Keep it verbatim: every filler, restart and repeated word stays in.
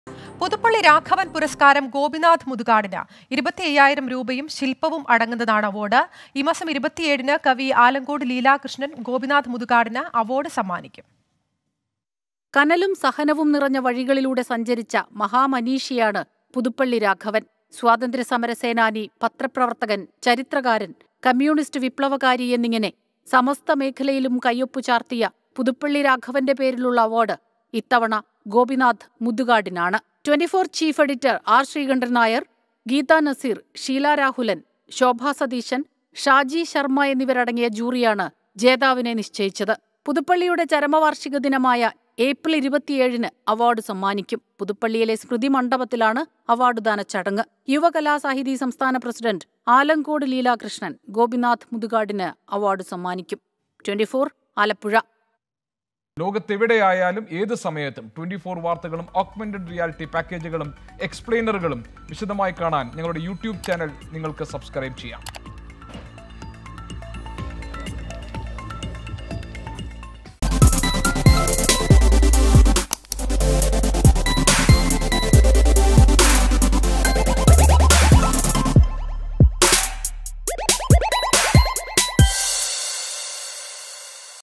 പുതുപ്പള്ളി രാഘവൻ പുരസ്കാരം ഗോപിനാഥ് മുതുകാടിന് ഇരുപത്തി അയ്യായിരം രൂപയും ശില്പവും അടങ്ങുന്നതാണ് അവാർഡ്. ഈ മാസം ഇരുപത്തിയേഴിന് കവി ആലങ്കോട് ലീലാകൃഷ്ണൻ ഗോപിനാഥ് മുതുകാടിന് അവാർഡ് സമ്മാനിക്കും. കനലും സഹനവും നിറഞ്ഞ വഴികളിലൂടെ സഞ്ചരിച്ച മഹാമനീഷിയാണ് പുതുപ്പള്ളി രാഘവൻ. സ്വാതന്ത്ര്യ സമര സേനാനി, പത്രപ്രവർത്തകൻ, ചരിത്രകാരൻ, കമ്മ്യൂണിസ്റ്റ് വിപ്ലവകാരി എന്നിങ്ങനെ സമസ്ത മേഖലയിലും കയ്യൊപ്പു ചാർത്തിയ പുതുപ്പള്ളി രാഘവന്റെ പേരിലുള്ള അവാർഡ് ഇത്തവണ ഗോപിനാഥ് മുതുകാടിനാണ്. Twenty four chief editor R Sreekandan Nair, Geetha Naseer, Sheela Rahulan, Shobha Satheesan, Shaji Sharma എന്നിവരടങ്ങിയ ജൂറിയാണ് ജേതാവിനെ നിശ്ചയിച്ചത്. പുതുപ്പള്ളിയുടെ ചരമവാർഷിക ദിനമായ ഏപ്രിൽ ഇരുപത്തിയേഴിന് അവാർഡ് സമ്മാനിക്കും. പുതുപ്പള്ളിയിലെ സ്മൃതി മണ്ഡപത്തിലാണ് അവാർഡുദാന ചടങ്ങ്. യുവകലാസാഹിതി സംസ്ഥാന പ്രസിഡന്റ് ആലങ്കോട് ലീലാകൃഷ്ണൻ ഗോപിനാഥ് മുതുകാടിന് അവാർഡ് സമ്മാനിക്കും. Twenty four Alappuzha. ലോകത്തെവിടെയായാലും ഏത് സമയത്തും ട്വന്റി ഫോർ വാർത്തകളും ഓഗ്മെന്റഡ് റിയാലിറ്റി പാക്കേജുകളും എക്സ്പ്ലെയിനറുകളും വിശദമായി കാണാൻ ഞങ്ങളുടെ യൂട്യൂബ് ചാനൽ നിങ്ങൾക്ക് സബ്സ്ക്രൈബ് ചെയ്യാം.